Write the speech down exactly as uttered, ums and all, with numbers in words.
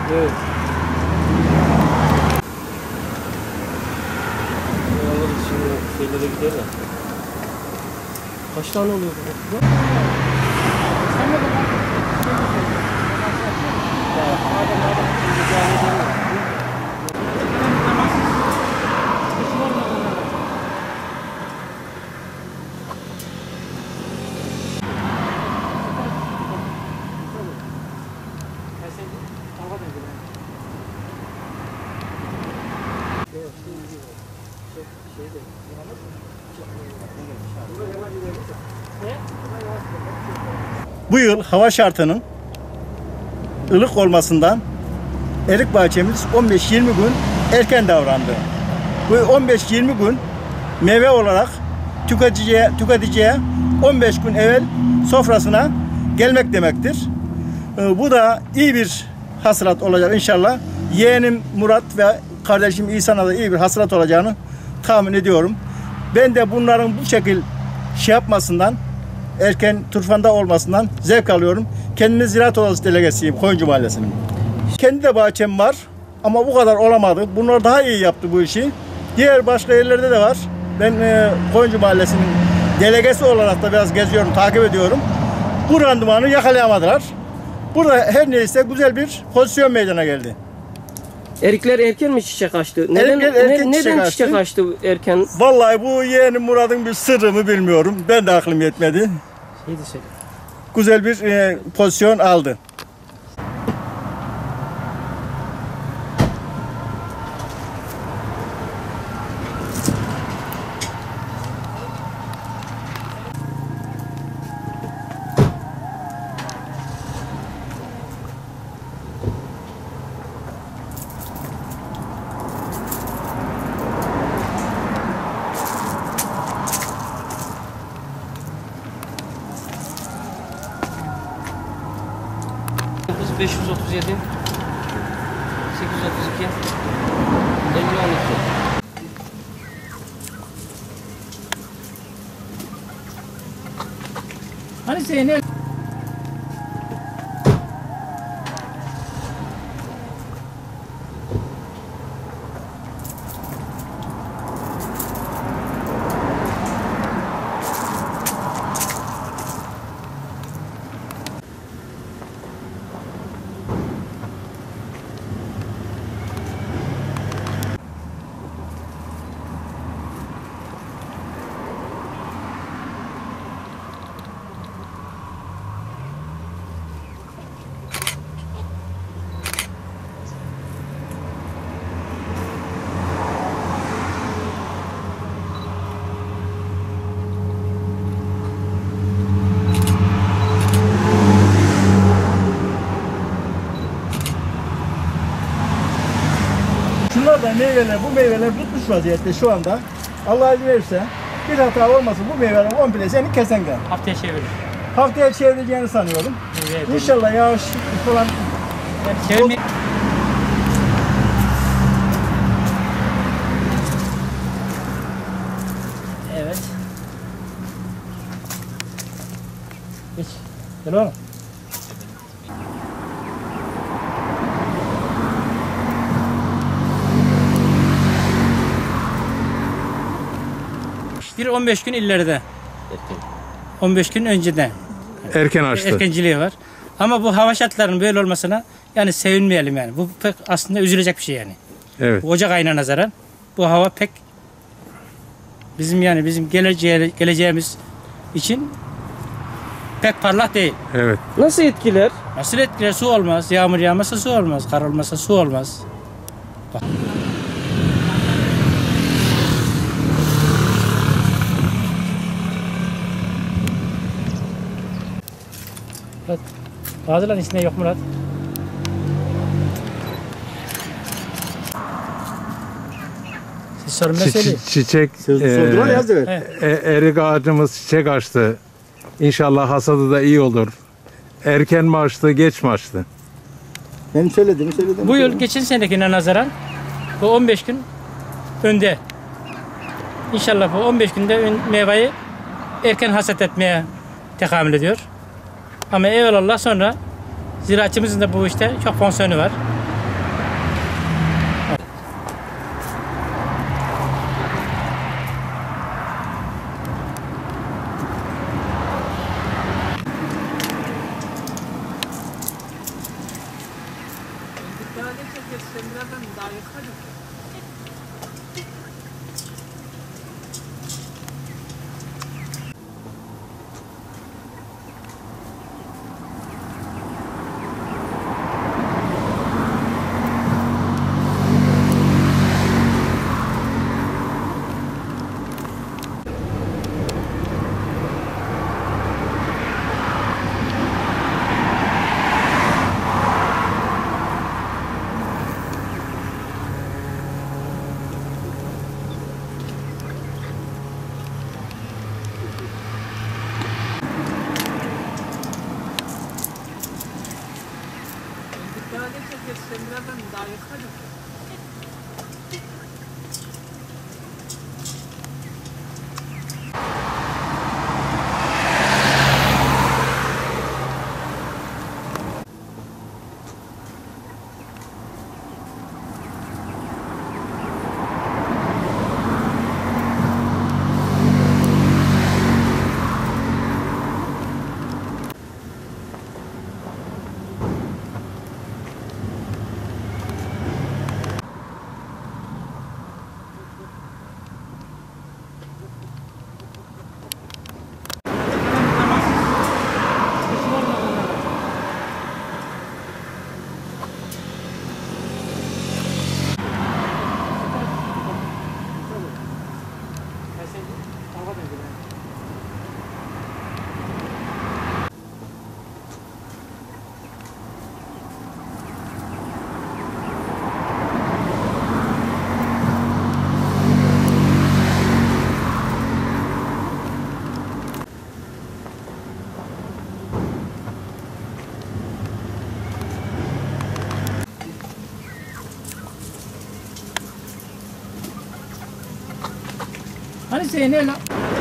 Evet. Şimdi şeylere giderler. Kaç tane oluyor bu? Sen ne kadar? Ya madem madem mücadele edemiyor. Bu yıl hava şartının ılık olmasından erik bahçemiz on beş yirmi gün erken davrandı. Bu on beş yirmi gün meyve olarak tüketiciye, tüketiciye on beş gün evvel sofrasına gelmek demektir. Bu da iyi bir hasılat olacak inşallah. Yeğenim Murat ve kardeşim İhsan'a da iyi bir hasılat olacağını tahmin ediyorum. Ben de bunların bu şekil şey yapmasından, erken turfanda olmasından zevk alıyorum. Kendimi Ziraat Odası delegesiyim Koyuncu Mahallesi'nin. Kendi de bahçem var ama bu kadar olamadı. Bunlar daha iyi yaptı bu işi. Diğer başka yerlerde de var. Ben e, Koyuncu Mahallesi'nin delegesi olarak da biraz geziyorum, takip ediyorum. Bu randımanı yakalayamadılar. Burada her neyse güzel bir pozisyon meydana geldi. Erikler erken mi çiçek açtı? Neden, Erken, erken ne, çiçek neden açtı. çiçek açtı erken? Vallahi bu yeğenim Murat'ın bir sırrı mı bilmiyorum. Ben de aklım yetmedi. Şeydi şey. Güzel bir e, pozisyon aldı. beş yüz otuz yedi sekiz yüz otuz iki elli on iki. Hani Zeynep? Şunlar da meyveler, bu meyveler tutmuş vaziyette şu anda. Allah izin verirse bir hata olmasın bu meyveler komple seni kesen gel. Haftaya çevirir. Haftaya çevireceğini sanıyorum. Evet, İnşallah yağış falan. yani çevirme... Evet. Geç. Gel oğlum. Bir on beş gün ileride. on beş gün önceden. Erken açtı. Erkenciliği var. Ama bu hava şartlarının böyle olmasına yani sevinmeyelim yani. Bu pek aslında üzülecek bir şey yani. Evet. Bu Ocak ayına nazaran bu hava pek bizim yani bizim geleceğe, geleceğimiz için pek parlak değil. Evet. Nasıl etkiler? Nasıl etkiler? Su olmaz. Yağmur yağmasa su olmaz. Kar olmasa su olmaz. Bak. Murat. Bazıların içinde yok Murat. Siz sorun ne Çi- söyleyin? çi- çiçek Sordular e, yazdı. Evet. e, erik ağacımız çiçek açtı. İnşallah hasadı da iyi olur. Erken mi açtı, geç mi açtı? Benim söylediğimi söyledim. Bu yıl geçen senekine nazaran bu on beş gün önde. İnşallah bu on beş günde ön- meyveyi erken hasat etmeye tekamül ediyor. Ama eyvallah sonra ziraatçımızın da bu işte çok fonksiyonu var. Daha geçecek yetişen birazdan daha yakacak. Daha geçecek yetişen birazdan daha yakacak. Hani Zeynep lan?